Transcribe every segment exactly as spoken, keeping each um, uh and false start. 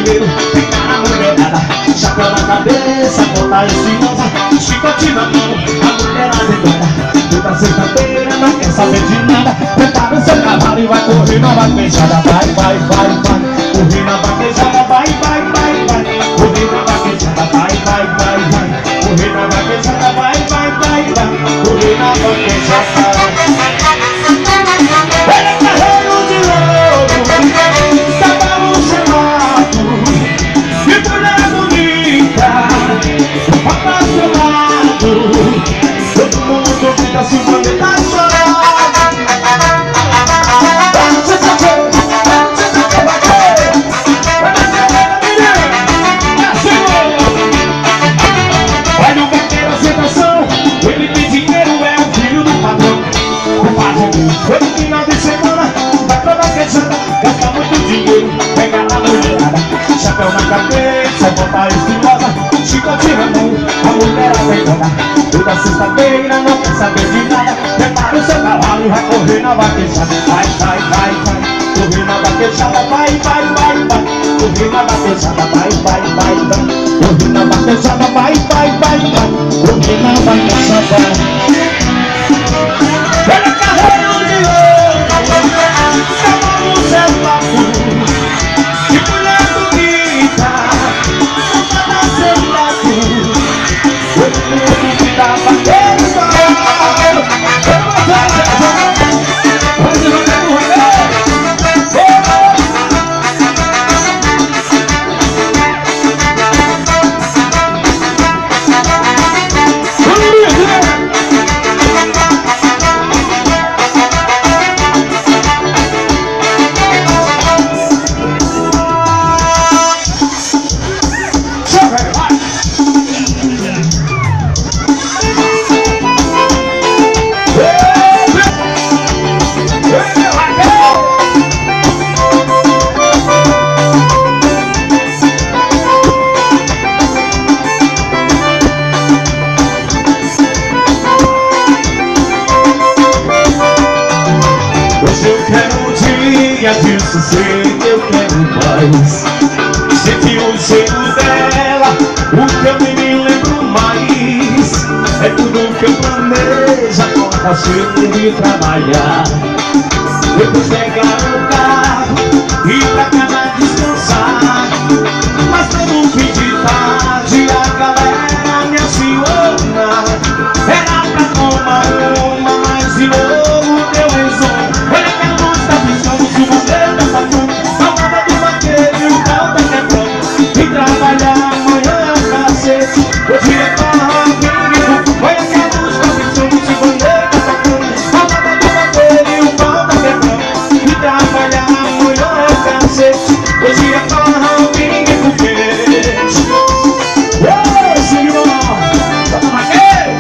dinheiro, pegar a mulherada, chapéu na cabeça, botar estilosa, chicote na mão, a mulherada endoida. Toda sexta-feira não quer saber de nada. Prepara o seu cavalo e vai correr na vaquejada. Vai, vai, vai, vai, correr na vaquejada. Vai, vai, vai, vai, correr na vaquejada. Vai, vai, vai, vai, correr na vaquejada. Vai, vai, vai, vai, correr na vaquejada. Ele é carreiro de louro, cavalo gelado e mulher bonita, apaixonado. Todo mundo fica se mandando a chorar. Olha o vaqueiro a sentação, ele tem dinheiro, é o filho do patrão. O padre foi no final de semana, vai pra vaquejada, gasta muito dinheiro, pega a mulherada, chapéu na cabeça, bota estilosa, chicote na mão, a mulherada endoida. Toda sexta-feira não quer saber de nada. Prepara o seu cavalo e vai correr na vaquejada. Vai, vai, vai, vai, correr na vaquejada. Vai, vai, vai, vai, correr na vaquejada. Vai, vai, vai, vai, correr na vaquejada. Vai, vai, vai, vai, correr na vaquejada. Ele é carreiro de ouro, cavalo gelado e mulher bonita, toda gelado. Todo mundo que dá vaqueiro. De sossego eu quero mais. Senti o cheiro dela, o que eu nem me lembro mais. É tudo que eu planejo, acorda cedo de trabalhar, depois pegar o carro e ir pra casa descansar. Mas todo fim de tarde a galera me aciona. Era pra tomar uma, mas de novo deu resumo. Olha que a luz tá piscando, se você tá passando, salvada do vaqueiro e o pau tá quebrando. E trabalhar amanhã é um cacete, hoje é carro. Olha que a luz tá piscando, se você tá passando, salvada do vaqueiro e o pau tá quebrando. E trabalhar amanhã é um cacete, hoje é carro, ninguém foguete. Ô, senhor, solta vaqueiro.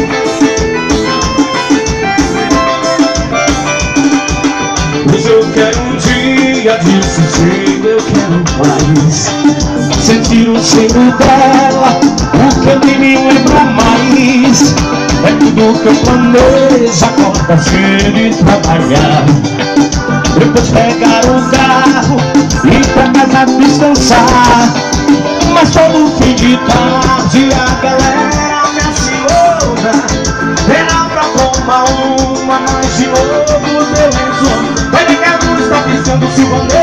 Hoje eu quero um dia de sossego, eu quero mais. Sentir o cheiro dela, o que eu nem me lembro mais. É tudo que eu planejo, acorda cedo e trabalhar, depois pegar o carro e ir pra casa descansar. Mas todo fim de tarde a galera me aciona. Era pra tomar uma, mas de novo deu resumo. Olha que a luz tá piscando, se você